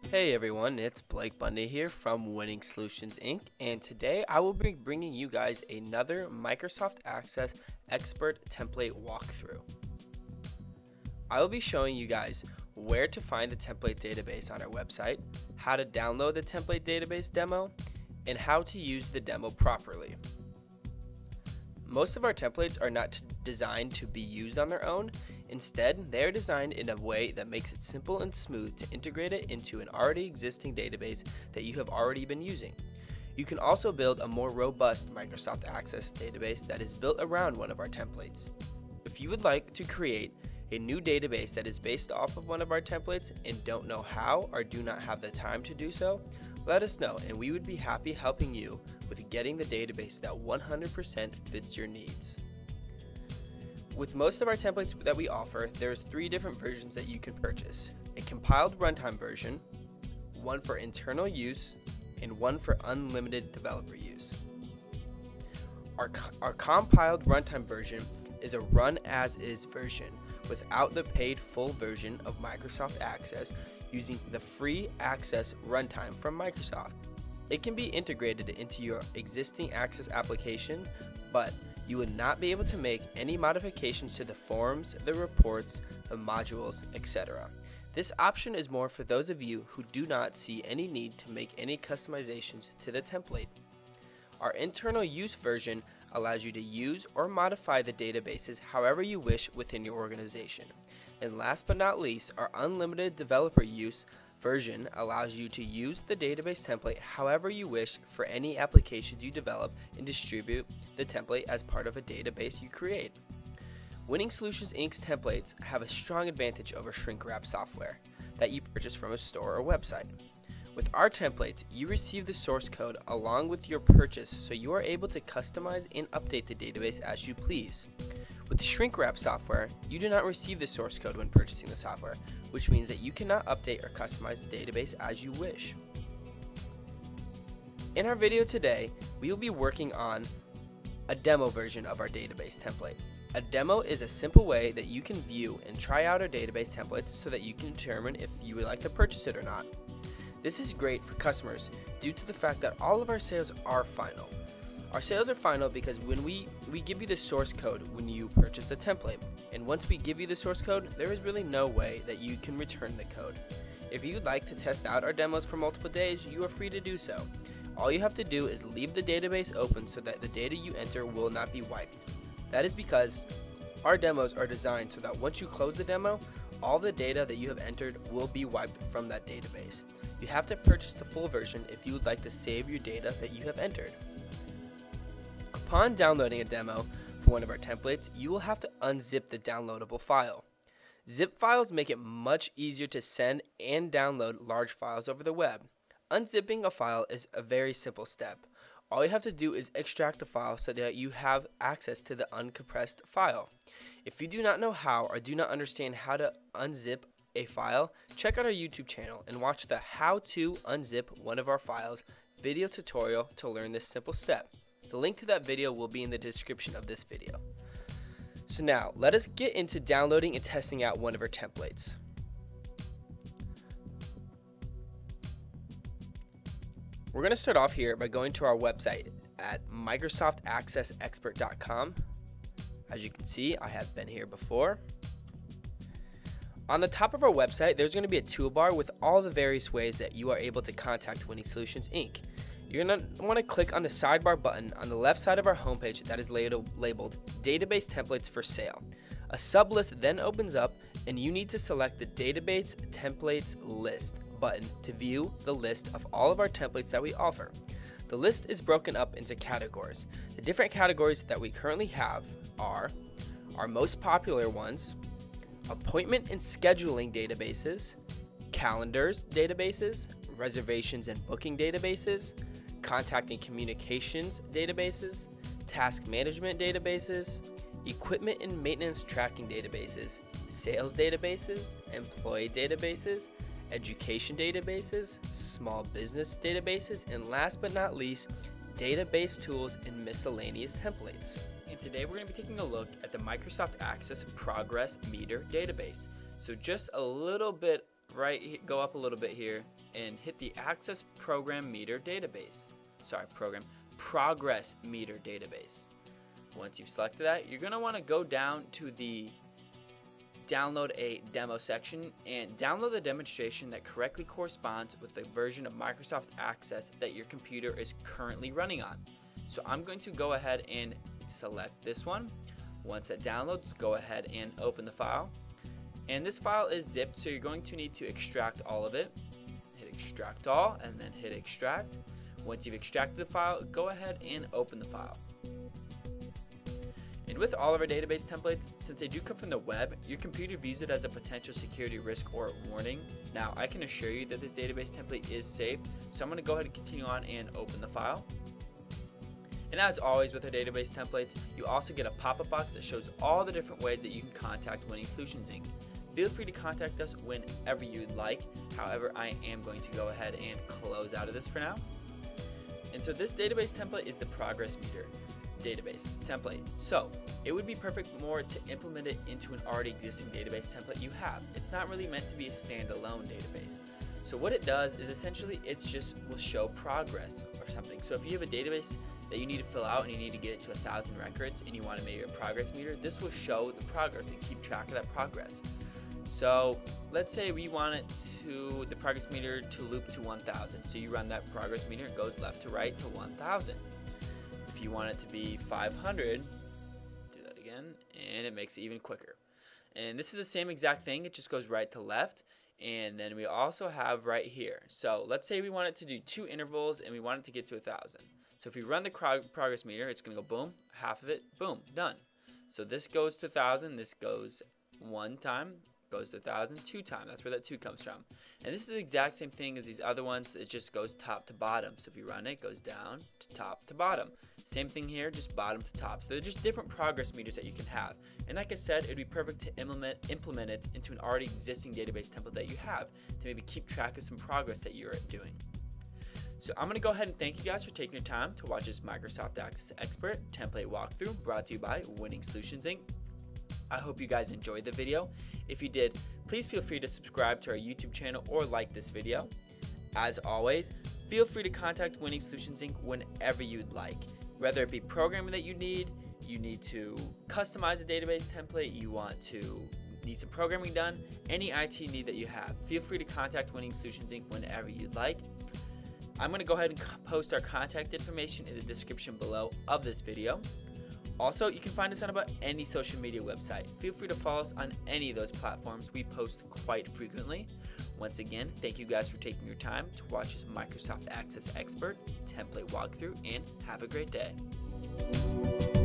Hey everyone, it's Blake Bundy here from Winning Solutions Inc. And today I will be bringing you guys another Microsoft Access Expert Template walkthrough. I will be showing you guys where to find the template database on our website, how to download the template database demo, and how to use the demo properly. Most of our templates are not designed to be used on their own. Instead, they are designed in a way that makes it simple and smooth to integrate it into an already existing database that you have already been using. You can also build a more robust Microsoft Access database that is built around one of our templates. If you would like to create a new database that is based off of one of our templates and don't know how or do not have the time to do so, let us know and we would be happy helping you with getting the database that 100% fits your needs. With most of our templates that we offer, there's 3 different versions that you can purchase. A compiled runtime version, one for internal use, and one for unlimited developer use. Our compiled runtime version is a run-as-is version without the paid full version of Microsoft Access using the free Access runtime from Microsoft. It can be integrated into your existing Access application, but you would not be able to make any modifications to the forms, the reports, the modules, etc. This option is more for those of you who do not see any need to make any customizations to the template. Our internal use version allows you to use or modify the databases however you wish within your organization. And last but not least, our unlimited developer use version allows you to use the database template however you wish for any applications you develop and distribute the template as part of a database you create. Winning Solutions Inc.'s templates have a strong advantage over shrink wrap software that you purchase from a store or website. With our templates, you receive the source code along with your purchase, so you are able to customize and update the database as you please. With shrink wrap software, you do not receive the source code when purchasing the software, which means that you cannot update or customize the database as you wish. In our video today, we will be working on a demo version of our database template. A demo is a simple way that you can view and try out our database templates so that you can determine if you would like to purchase it or not. This is great for customers due to the fact that all of our sales are final. Our sales are final because when we give you the source code when you purchase the template, and once we give you the source code, there is really no way that you can return the code. If you'd like to test out our demos for multiple days, you are free to do so. All you have to do is leave the database open so that the data you enter will not be wiped. That is because our demos are designed so that once you close the demo, all the data that you have entered will be wiped from that database. You have to purchase the full version if you would like to save your data that you have entered. Upon downloading a demo for one of our templates, you will have to unzip the downloadable file. Zip files make it much easier to send and download large files over the web. Unzipping a file is a very simple step. All you have to do is extract the file so that you have access to the uncompressed file. If you do not know how or do not understand how to unzip a file, check out our YouTube channel and watch the How to Unzip One of Our Files video tutorial to learn this simple step. The link to that video will be in the description of this video. So now, let us get into downloading and testing out one of our templates. We're going to start off here by going to our website at microsoftaccessexpert.com. As you can see, I have been here before. On the top of our website, there's going to be a toolbar with all the various ways that you are able to contact Winning Solutions Inc. You're going to want to click on the sidebar button on the left side of our homepage that is labeled Database Templates for Sale. A sublist then opens up and you need to select the Database Templates List button to view the list of all of our templates that we offer. The list is broken up into categories. The different categories that we currently have are our most popular ones, appointment and scheduling databases, calendars databases, reservations and booking databases, contact and communications databases, task management databases, equipment and maintenance tracking databases, sales databases, employee databases, education databases, small business databases, and last but not least, database tools and miscellaneous templates. And today we're going to be taking a look at the Microsoft Access Progress Meter database. So just a little bit, go up a little bit here, and hit the Access Program Meter Database. Progress Meter Database. Once you've selected that, you're going to want to go down to the Download a Demo section and download the demonstration that correctly corresponds with the version of Microsoft Access that your computer is currently running on. So I'm going to go ahead and select this one. Once it downloads, go ahead and open the file. And this file is zipped, so you're going to need to extract all of it. Hit extract all and then hit extract. Once you've extracted the file, go ahead and open the file. And with all of our database templates, since they do come from the web, your computer views it as a potential security risk or warning. Now, I can assure you that this database template is safe, so I'm going to go ahead and continue on and open the file. And as always with our database templates, you also get a pop-up box that shows all the different ways that you can contact Winning Solutions Inc. Feel free to contact us whenever you'd like. However, I am going to go ahead and close out of this for now. And so this database template is the Progress Meter database template. So it would be perfect more to implement it into an already existing database template you have. It's not really meant to be a standalone database. So what it does is essentially it just will show progress or something. So if you have a database that you need to fill out and you need to get it to 1,000 records and you want to make a progress meter, this will show the progress and keep track of that progress. So let's say we want the progress meter to loop to 1,000. So you run that progress meter, it goes left to right to 1,000. If you want it to be 500, do that again, and it makes it even quicker. And this is the same exact thing, it just goes right to left. And then we also have right here. So let's say we want it to do 2 intervals and we want it to get to 1,000. So if we run the progress meter, it's going to go boom, half of it, boom, done. So this goes to 1,000, this goes 1 time, goes to 1,000, 2 times. That's where that 2 comes from. And this is the exact same thing as these other ones. It just goes top to bottom. So if you run it, it goes down to top to bottom. Same thing here, just bottom to top. So they're just different progress meters that you can have. And like I said, it'd be perfect to implement it into an already existing database template that you have to maybe keep track of some progress that you're doing. So I'm going to go ahead and thank you guys for taking your time to watch this Microsoft Access Expert template walkthrough brought to you by Winning Solutions Inc. I hope you guys enjoyed the video. If you did, please feel free to subscribe to our YouTube channel or like this video. As always, feel free to contact Winning Solutions Inc. whenever you'd like. Whether it be programming that you need to customize a database template, need some programming done, any IT need that you have, feel free to contact Winning Solutions Inc. whenever you'd like. I'm going to go ahead and post our contact information in the description below of this video. Also, you can find us on about any social media website. Feel free to follow us on any of those platforms. We post quite frequently. Once again, thank you guys for taking your time to watch this Microsoft Access Expert template walkthrough, and have a great day.